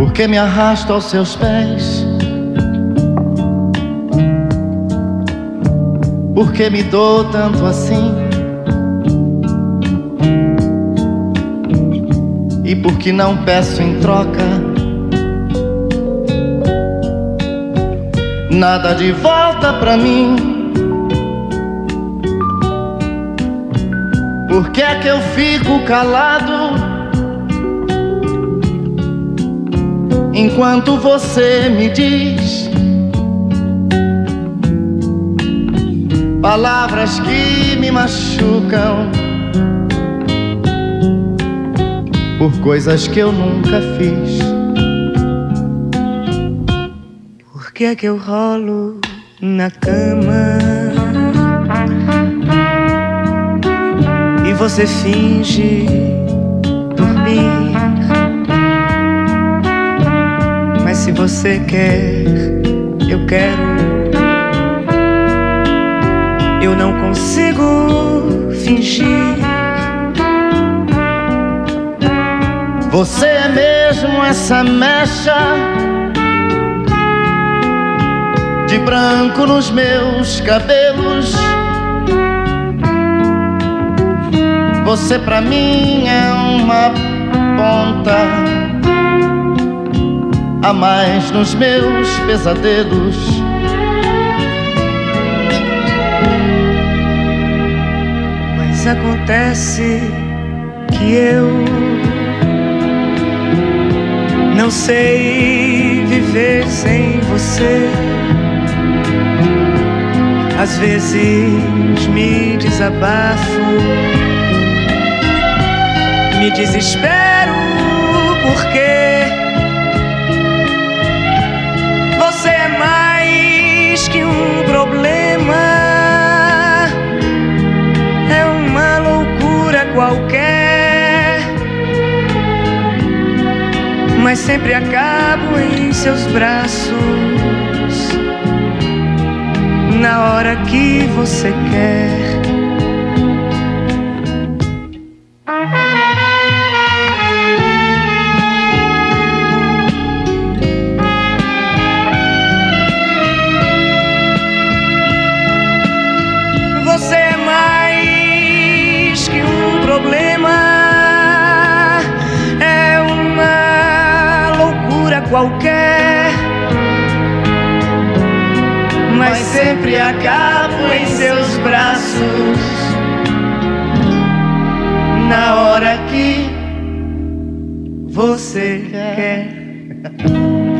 Porque me arrasto aos seus pés, porque me dou tanto assim, e porque não peço em troca nada de volta pra mim. Por que é que eu fico calado enquanto você me diz palavras que me machucam por coisas que eu nunca fiz? Por que é que eu rolo na cama e você finge dormir? Mas se você quer, eu quero. Eu não consigo fingir. Você é mesmo essa mecha de branco nos meus cabelos. Você pra mim é uma ponta a mais nos meus pesadelos. Mas acontece que eu não sei viver sem você. Às vezes me desabafo, me desespero, porque você é mais que um problema. É uma loucura qualquer, mas sempre acabo em seus braços na hora que você quer. Você é mais que um problema, é uma loucura qualquer, mas sempre acabo em seus braços na hora que você quer.